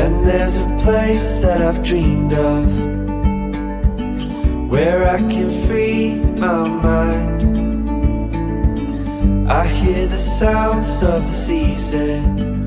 And there's a place that I've dreamed of, where I can free my mind. I hear the sounds of the season,